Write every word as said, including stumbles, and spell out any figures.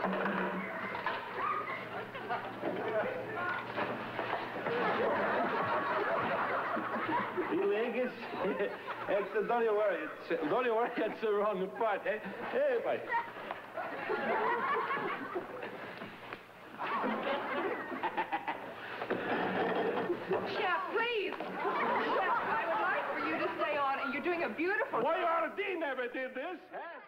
Angus, it's, don't you worry, it's, don't you worry, it's the wrong part, eh? Hey, bye. Chef, please. Chef, I would like for you to stay on. You're doing a beautiful job. Why, our Dean never did this, huh?